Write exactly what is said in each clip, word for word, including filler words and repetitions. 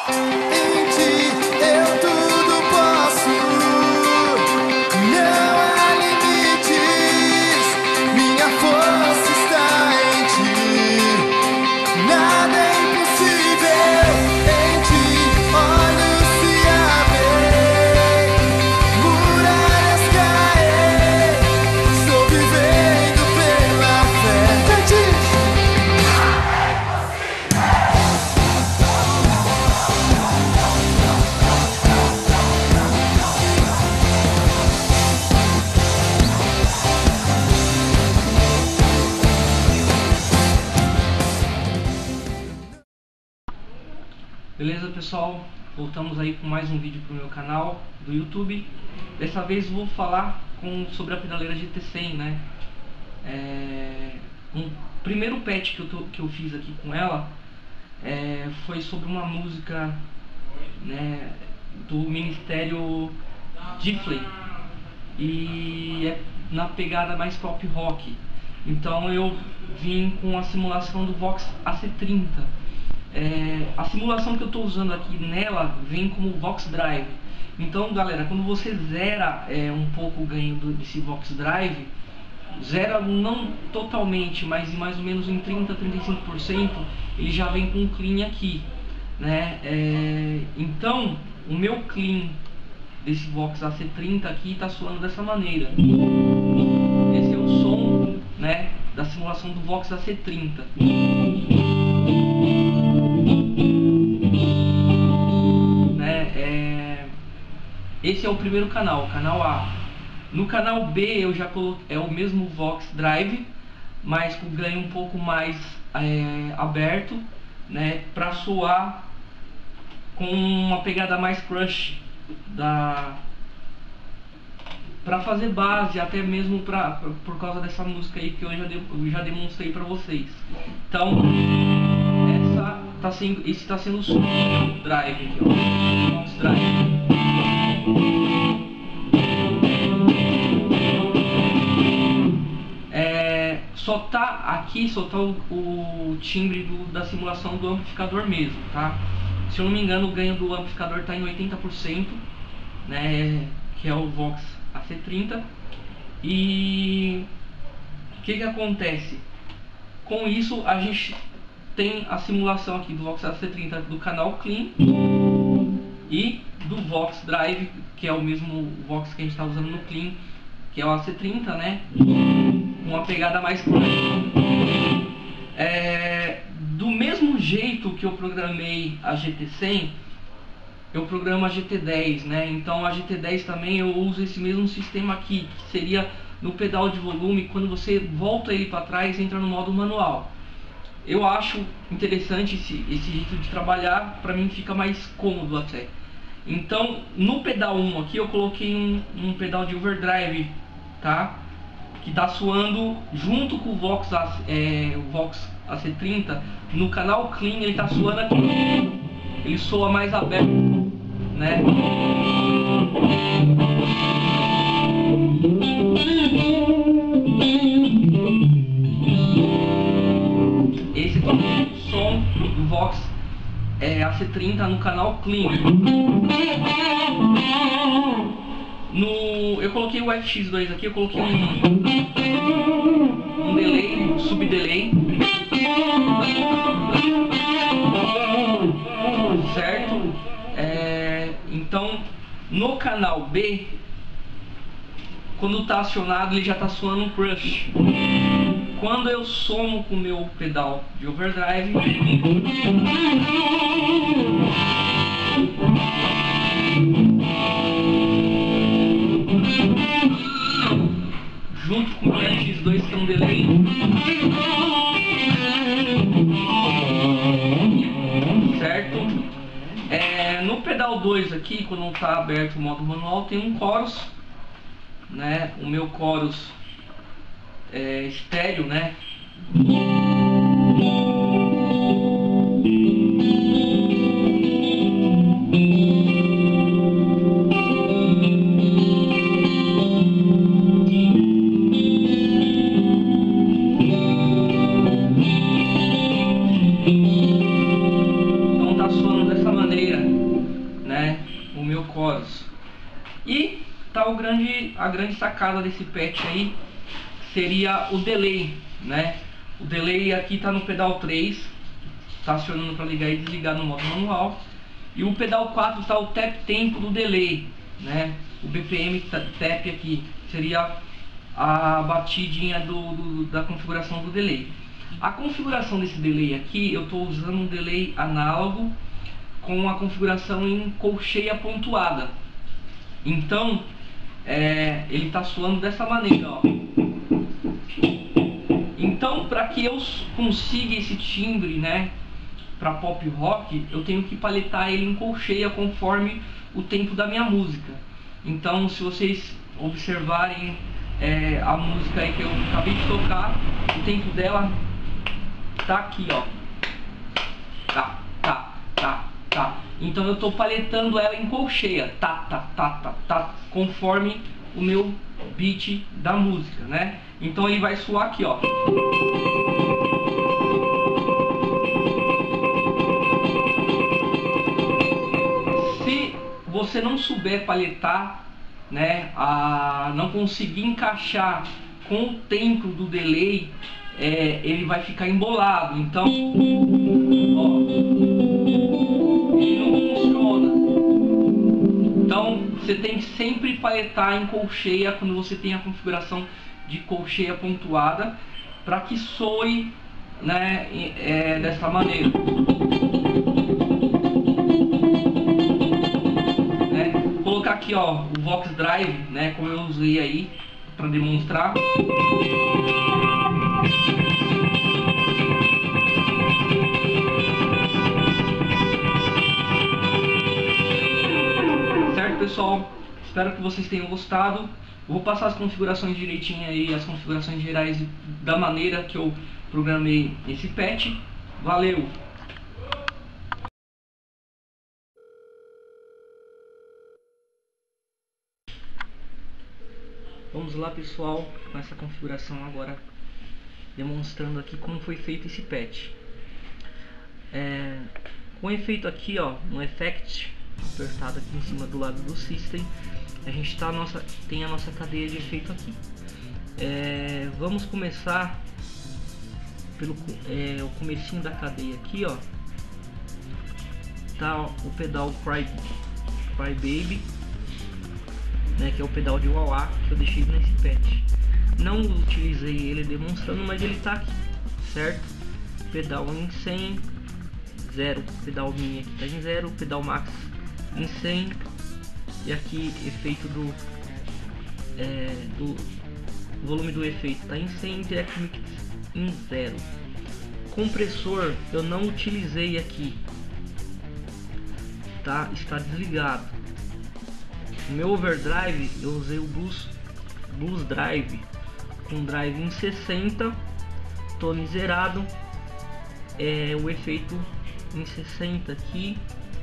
Em ti eu tudo posso. Não há limites, minha força está em ti. Nada é impossível em ti. Olhos se abrem, muralhas caem. Estou vivendo pela fé em ti. Beleza, pessoal? Voltamos aí com mais um vídeo pro meu canal do YouTube. Dessa vez vou falar com, sobre a pedaleira G T cem, né? É, um primeiro patch que eu, tô, que eu fiz aqui com ela é, foi sobre uma música, né, do Ministério Diffley, e é na pegada mais pop rock. Então eu vim com a simulação do Vox A C trinta. É, a simulação que eu estou usando aqui nela vem como Vox Drive. Então, galera, quando você zera é, um pouco o ganho do, desse Vox Drive, zera não totalmente, mas em mais ou menos em trinta, trinta e cinco por cento, ele já vem com clean aqui, né? É, então, o meu clean desse Vox A C trinta aqui está soando dessa maneira. Esse é o som, né, da simulação do Vox A C trinta. Né, é... Esse é o primeiro canal, canal A. No canal B eu já coloquei, é o mesmo Vox Drive, mas com ganho um pouco mais é, aberto, né, para soar com uma pegada mais crush, da para fazer base, até mesmo pra, pra, por causa dessa música aí que eu já, de, eu já demonstrei para vocês. Então, essa tá sendo, esse está sendo o som do Drive aqui, ó, Vox Drive. É, só tá aqui, só tá o, o timbre do, da simulação do amplificador mesmo, tá? Se eu não me engano, o ganho do amplificador está em oitenta por cento, né, que é o Vox A C trinta. E o que que acontece? Com isso a gente tem a simulação aqui do Vox A C trinta do canal Clean e do Vox Drive, que é o mesmo Vox que a gente está usando no Clean, que é o A C trinta, né? Uma pegada mais crush. É, do mesmo jeito que eu programei a G T cem, eu programo a G T dez, né? Então a G T dez também eu uso esse mesmo sistema aqui, que seria no pedal de volume. Quando você volta ele para trás, entra no modo manual. Eu acho interessante esse, esse jeito de trabalhar, para mim fica mais cômodo até. Então no pedal um aqui eu coloquei um, um pedal de overdrive, tá? Que tá soando junto com o Vox, é, o Vox A C trinta. No canal Clean ele tá soando aqui, ele soa mais aberto, né? Esse é o som do Vox é, A C trinta no canal Clean. No, eu coloquei o F X dois aqui, eu coloquei um, um delay, um sub-delay, certo? É, então, no canal B, quando está acionado, ele já está soando um crush. Quando eu somo com o meu pedal de overdrive, junto com o F X dois, que é um delay, certo? É, no pedal dois aqui, quando não está aberto o modo manual, tem um chorus, né? O meu chorus é estéreo, né? Então tá soando dessa maneira. grande sacada desse patch aí seria o delay, né? O delay aqui está no pedal três, está acionando para ligar e desligar no modo manual. E o pedal quatro está o tap tempo do delay, né? O B P M tap aqui seria a batidinha do, do, da configuração do delay. A configuração desse delay aqui, eu estou usando um delay análogo com a configuração em colcheia pontuada. Então, é, ele está soando dessa maneira, ó. Então, para que eu consiga esse timbre, né, para pop rock, eu tenho que paletar ele em colcheia conforme o tempo da minha música. Então, se vocês observarem é, a música aí que eu acabei de tocar, o tempo dela tá aqui, ó. Tá, tá, tá, tá. Então eu tô paletando ela em colcheia, tá, tá, tá, tá, tá, conforme o meu beat da música, né? Então ele vai soar aqui, ó. Se você não souber paletar, né, a não conseguir encaixar com o tempo do delay, é, ele vai ficar embolado. Então, ó, ele não funciona. Então você tem que sempre paletar em colcheia quando você tem a configuração de colcheia pontuada, para que soe, né, é, dessa maneira. Né? Vou colocar aqui, ó, o Vox Drive, né, como eu usei aí para demonstrar. Certo, pessoal? Espero que vocês tenham gostado. Eu vou passar as configurações direitinho aí, as configurações gerais da maneira que eu programei esse patch. Valeu! Vamos lá, pessoal, com essa configuração agora, demonstrando aqui como foi feito esse patch. É, com efeito aqui, ó, no Effect, apertado aqui em cima do lado do System, a gente tá a nossa, tem a nossa cadeia de efeito aqui. É, vamos começar pelo é, o comecinho da cadeia aqui, ó. Tá o pedal Cry, Cry Baby, né, que é o pedal de wah-wah que eu deixei nesse patch. Não utilizei ele demonstrando, mas ele tá aqui, certo? Pedal em cem, zero, pedal mini aqui tá em zero, pedal max em cem, e aqui efeito do, é, do volume do efeito tá em cem, Direct Mix em zero. Compressor eu não utilizei aqui, tá? Está desligado. O meu overdrive eu usei o Blues, Blues Drive com drive em sessenta, tone zerado, é, o efeito em sessenta aqui.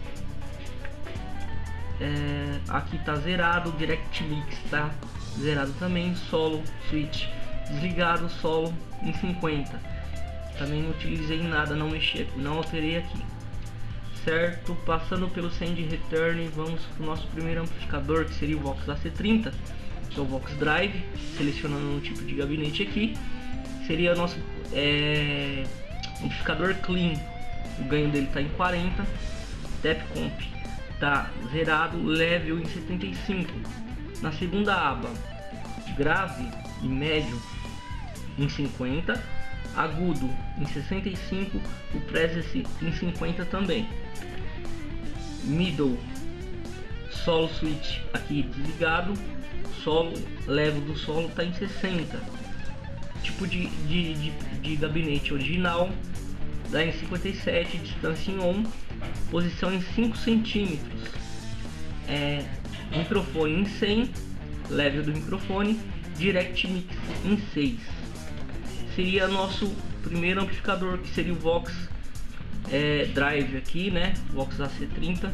É, aqui tá zerado, o Direct Mix tá zerado também, solo switch desligado, solo em cinquenta. Também não utilizei nada, não mexi, não alterei aqui, certo? Passando pelo Send Return, vamos para o nosso primeiro amplificador, que seria o Vox A C trinta, que é o Vox Drive. Selecionando um tipo de gabinete aqui, seria nosso é, amplificador clean. O ganho dele está em quarenta, Tap Comp tá zerado, level em setenta e cinco. Na segunda aba, grave e médio em cinquenta, agudo em sessenta e cinco, o presence em cinquenta também. Middle, solo switch aqui desligado, solo, level do solo tá em sessenta. Tipo de, de, de, de gabinete original dá em cinquenta e sete, distância em on, posição em cinco centímetros, é, microfone em cem, level do microfone, Direct Mix em seis. Seria nosso primeiro amplificador, que seria o Vox é, Drive aqui, né, Vox A C trinta.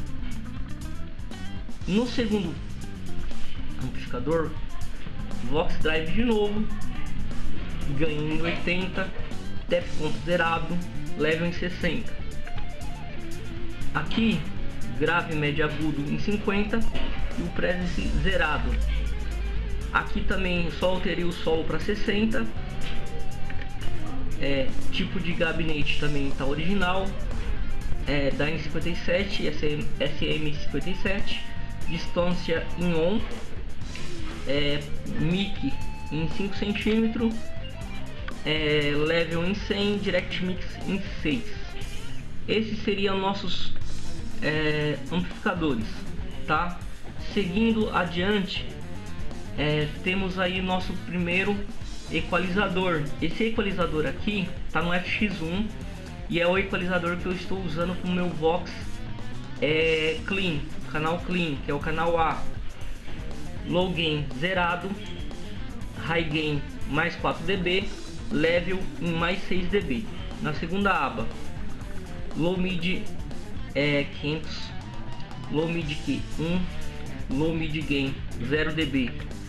No segundo amplificador, Vox Drive de novo, ganho em oitenta, Tap Comp zerado, level em sessenta. Aqui, grave, médio, agudo em cinquenta e o presence zerado. Aqui também só alterei o solo para sessenta. É, tipo de gabinete também está original. É, Dyne cinquenta e sete, S M cinquenta e sete, distância em on, é, mic em cinco centímetros, é, level em cem, direct mix em seis. Esses seriam nossos é, amplificadores, tá? Seguindo adiante, é, temos aí nosso primeiro equalizador. Esse equalizador aqui tá no F X um e é o equalizador que eu estou usando com o meu Vox é, Clean, canal Clean, que é o canal A. Low gain zerado, high gain mais quatro decibéis, level em mais seis decibéis. Na segunda aba, low mid é quinhentos, low mid Q um, low mid gain zero decibéis.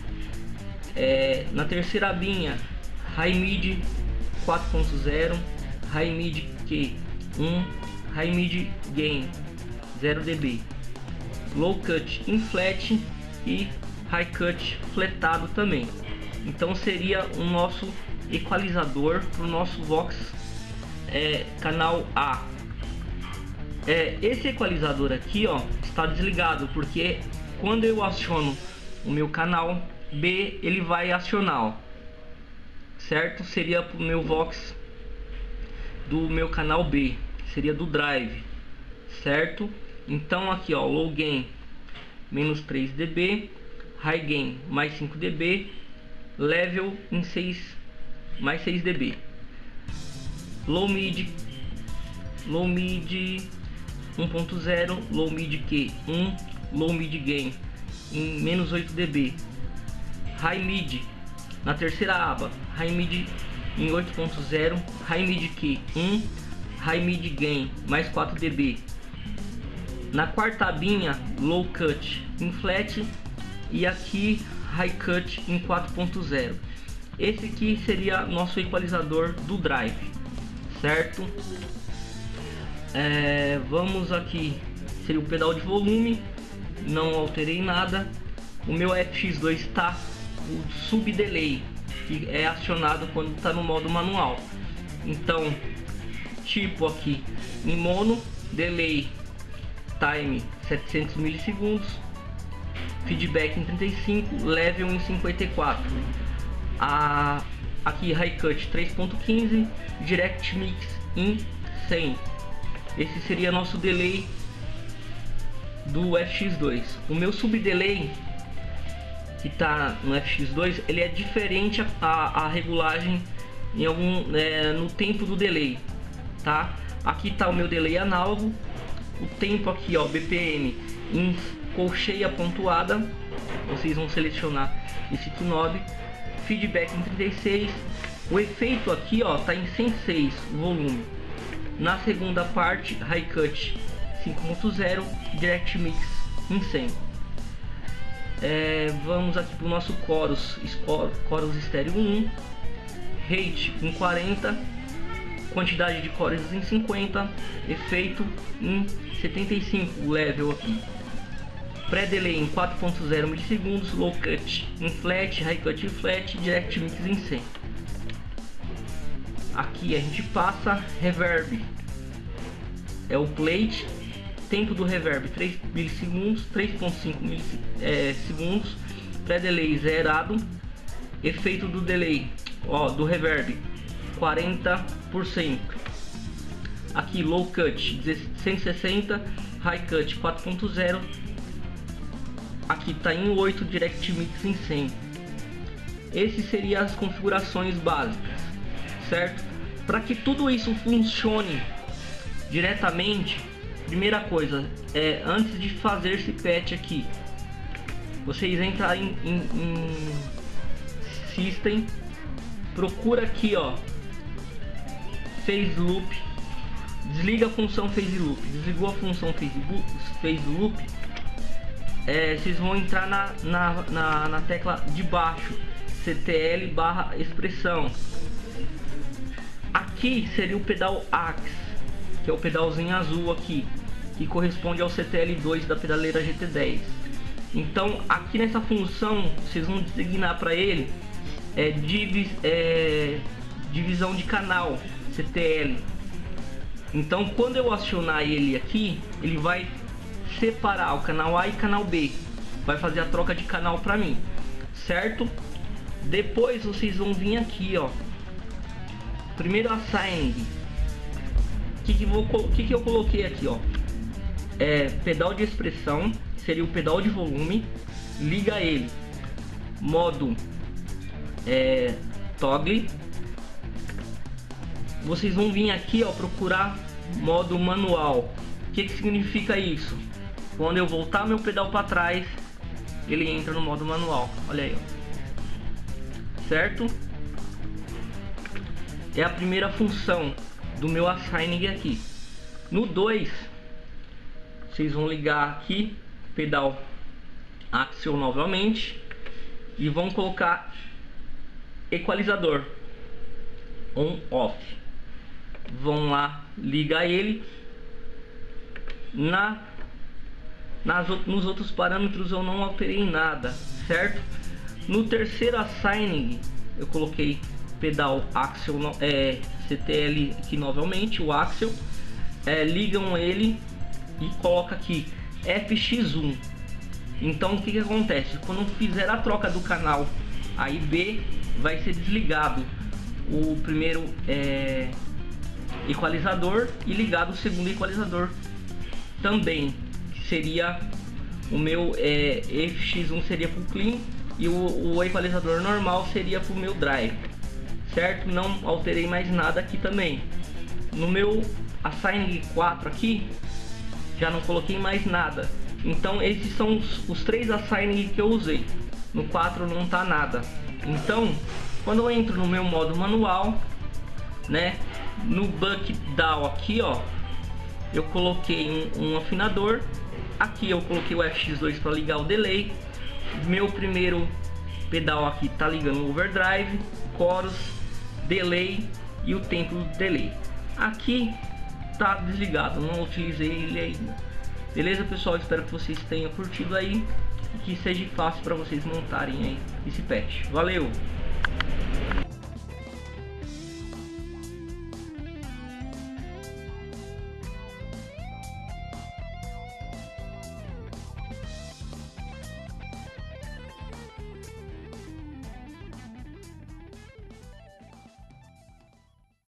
É, na terceira abinha, high mid quatro ponto zero, high mid Q um, high mid gain zero decibéis, low cut em flat e high cut fletado também. Então seria o nosso equalizador para o nosso Vox é, canal A. É, esse equalizador aqui, ó, está desligado porque quando eu aciono o meu canal B, ele vai acionar, ó, certo? Seria para o meu Vox do meu canal B, seria do drive, certo? Então aqui, ó, low gain menos três decibéis, high gain mais cinco decibéis, level em seis mais seis decibéis, low mid low mid um ponto zero, low mid Q um, low mid gain em menos oito decibéis, high mid na terceira aba, high mid em oito ponto zero, high mid Q um, high mid gain mais quatro decibéis. Na quarta abinha, low cut em flat e aqui high cut em quatro ponto zero. Esse aqui seria nosso equalizador do drive, certo? É, vamos aqui, seria o pedal de volume, não alterei nada. O meu F X dois está o sub delay, que é acionado quando está no modo manual. Então, tipo aqui em mono, delay time setecentos milissegundos, feedback em trinta e cinco, level em cinquenta e quatro. A, aqui high cut três ponto quinze, direct mix em cem. Esse seria nosso delay do F X dois. O meu sub delay que está no F X dois, ele é diferente a, a, a regulagem em algum é, no tempo do delay, tá? Aqui está o meu delay análogo, o tempo aqui, ó, B P M em colcheia pontuada, vocês vão selecionar esse knob, feedback em trinta e seis, o efeito aqui, ó, tá em cento e seis o volume. Na segunda parte, high cut cinco ponto zero, direct mix em cem. É, vamos aqui para o nosso chorus, chorus estéreo um, rate em quarenta, quantidade de cores em cinquenta, efeito em setenta e cinco, level aqui, pré-delay em quatro ponto zero milissegundos, low cut em flat, high cut em flat, direct mix em cem. Aqui a gente passa reverb, é o plate, tempo do reverb três milissegundos, três ponto cinco milissegundos, pré-delay zerado, efeito do delay, ó, do reverb quarenta por cento. Aqui low cut cento e sessenta, high cut quatro ponto zero, aqui tá em oito, direct mix em cem. Essas seriam as configurações básicas, certo? Para que tudo isso funcione diretamente, primeira coisa é, antes de fazer esse patch aqui, vocês entram em, em, em System, procura aqui, ó, Phase Loop, desliga a função Phase Loop, desligou a função Phase, phase Loop, é, vocês vão entrar na, na, na, na tecla de baixo, C T L barra expressão. Aqui seria o pedal Axe, que é o pedalzinho azul aqui, que corresponde ao C T L dois da pedaleira G T dez. Então aqui nessa função vocês vão designar para ele é, divis, é, divisão de canal, C T L. Então quando eu acionar ele aqui, ele vai separar o canal A e canal B, vai fazer a troca de canal para mim, certo? Depois vocês vão vir aqui, ó, primeiro assign. O que que, vou, que que eu coloquei aqui, ó? É pedal de expressão, seria o pedal de volume. Liga ele, modo é, toggle. Vocês vão vir aqui, ó, procurar modo manual. O que que significa isso? Quando eu voltar meu pedal para trás, ele entra no modo manual. Olha aí, ó. Certo? É a primeira função do meu assigning aqui. No dois, vocês vão ligar aqui pedal axial novamente e vão colocar equalizador on off. Vão lá ligar ele. Na nas, nos outros parâmetros eu não alterei nada, certo? No terceiro assigning eu coloquei pedal axial, é, C T L aqui novamente, o axial, é, ligam ele e coloca aqui F X um. Então o que que acontece? Quando fizer a troca do canal A e B, vai ser desligado o primeiro é, equalizador e ligado o segundo equalizador também, que seria o meu é, F X um seria para o clean e o, o equalizador normal seria para o meu drive, certo? Não alterei mais nada aqui também. No meu assign quatro aqui já não coloquei mais nada. Então esses são os, os três assign que eu usei. No quatro não tá nada. Então quando eu entro no meu modo manual, né, no buck down aqui, ó, eu coloquei um, um afinador. Aqui eu coloquei o F X dois para ligar o delay. Meu primeiro pedal aqui tá ligando o overdrive, chorus, delay e o tempo do delay. Aqui tá desligado, não utilizei ele ainda. Beleza, pessoal? Espero que vocês tenham curtido aí e que seja fácil para vocês montarem aí esse patch. Valeu!